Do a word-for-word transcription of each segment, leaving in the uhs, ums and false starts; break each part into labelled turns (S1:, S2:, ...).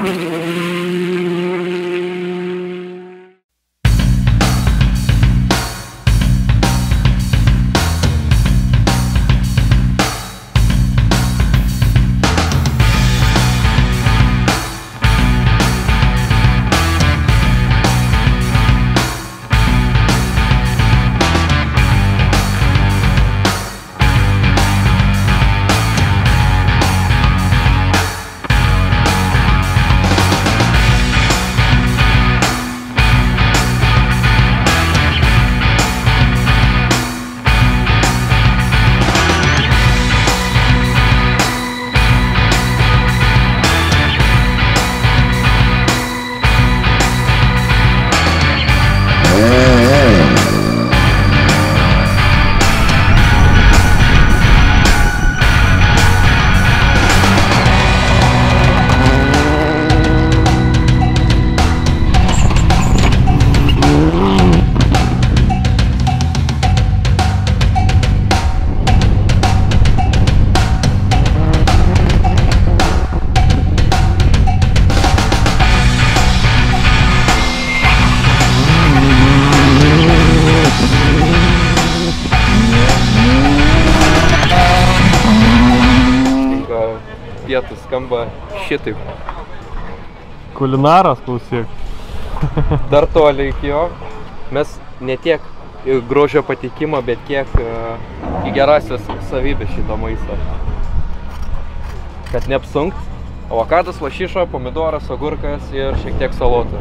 S1: Pietus skamba šitaip.
S2: Kulinaras, klausyk.
S1: Dar toli iki jo. Mes ne tiek grožio patikimo, bet kiek į gerasias savybės šito maisto. Kad neapsunkt. Avokadas, lašiša, pomidoras, agurkas ir šiek tiek salotų.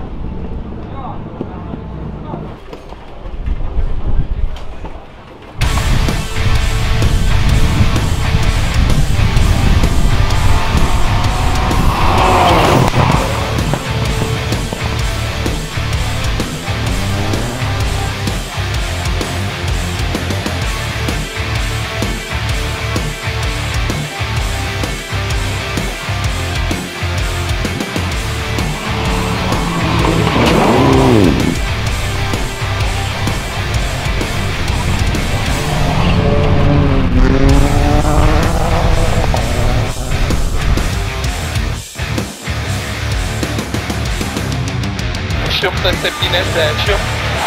S3: šimtas septyniasdešimt.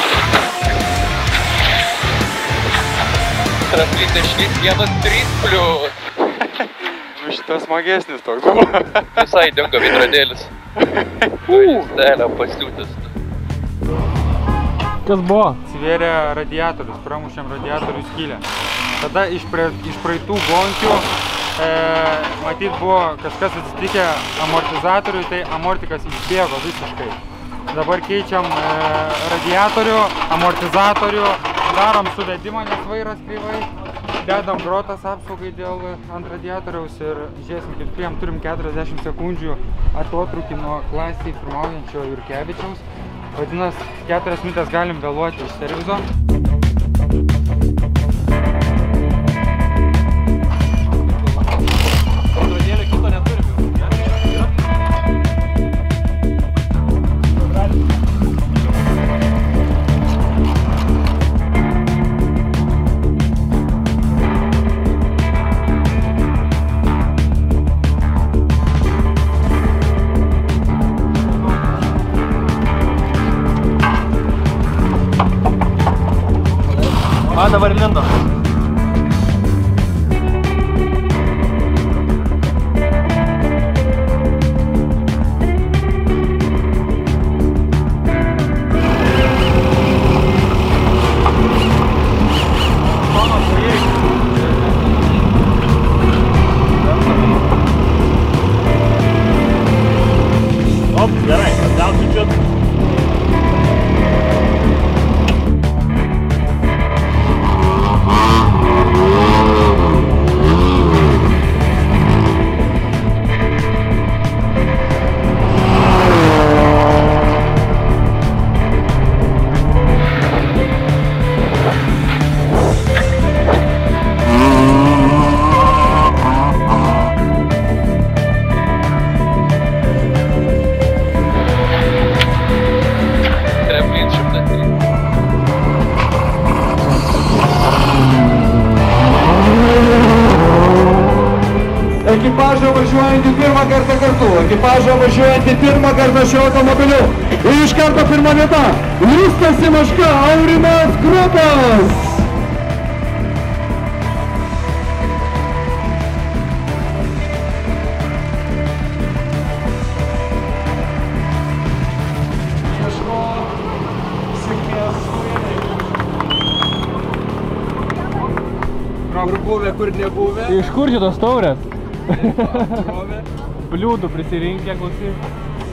S3: Trisdešimt vienas trys plius.
S4: Šitas smagesnis toks buvo.
S3: Visai dingo veidrodėlis. Stelė pasiūtis.
S2: Kas buvo?
S5: Atsivėrė radiatorius, pramušėm radiatorių skylę. Tada iš, pra, iš praeitų gonkių e, matyt buvo kažkas atsitikę amortizatoriui, tai amortikas išbėgo visiškai. Dabar keičiam e, radiatorių, amortizatorių, darom suvedimą, nes vairas kreivai, dedam grotas apsaugai dėl ant radiatoriaus ir žiūrėsim, kaip spėjom, turim keturiasdešimt sekundžių atotrūkį nuo klasiai pirmaujančio Jurkevičiaus. Vadinasi, keturias minutės galim vėluoti iš servizo.
S2: kartą kartu. Ekipažą važiuojantį pirmą kartą šiuo automobiliu. Ir iš karto pirma vieta. Justas Simaška, Aurimas Krupas.
S1: Kur buvę, kur nebuvę.
S6: Iš kur šitos taurės? Bliūdų prisirinkę, klausyk.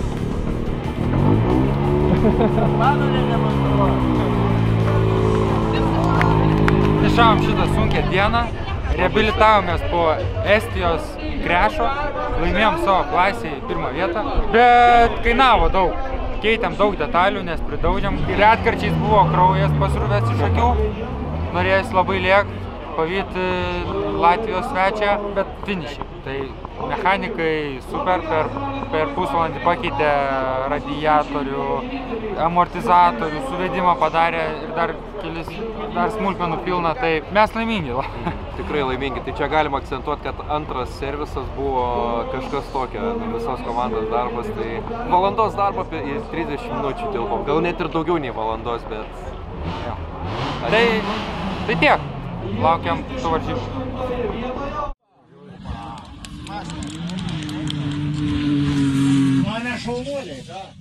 S5: Išavom šitą sunkę dieną, reabilitavomės po Estijos krešo, laimėjom savo klasėje pirmą vietą, bet kainavo daug. Keitėm daug detalių, nes pridaužėm. Retkarčiais buvo kraujas pasruvęs iš akių, norėjęs labai lėkt, pavyti Latvijos svečią, bet finišį. Tai mechanikai super per, per pusvalandį pakeitė radiatorių, amortizatorių, suvedimą padarė ir dar kelis, dar smulkmenų pilna, tai mes laimingi.
S1: Tikrai laimingi. Tai čia galima akcentuoti, kad antras servisas buvo kažkas tokio, visos komandos darbas. Tai valandos darbo į trisdešimt minučių tilpom. Gal net ir daugiau nei valandos, bet...
S5: Ja. Tai, tai tiek. Laukiam tų varžybų.
S2: Mane šaunuoliai, da.